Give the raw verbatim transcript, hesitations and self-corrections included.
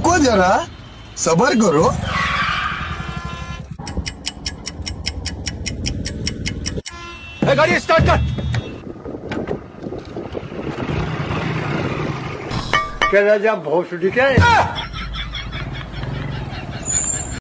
रुको जरा, सबर करो। गाड़ी स्टार्ट कर। क्या राजा भोसड़ी क्या है?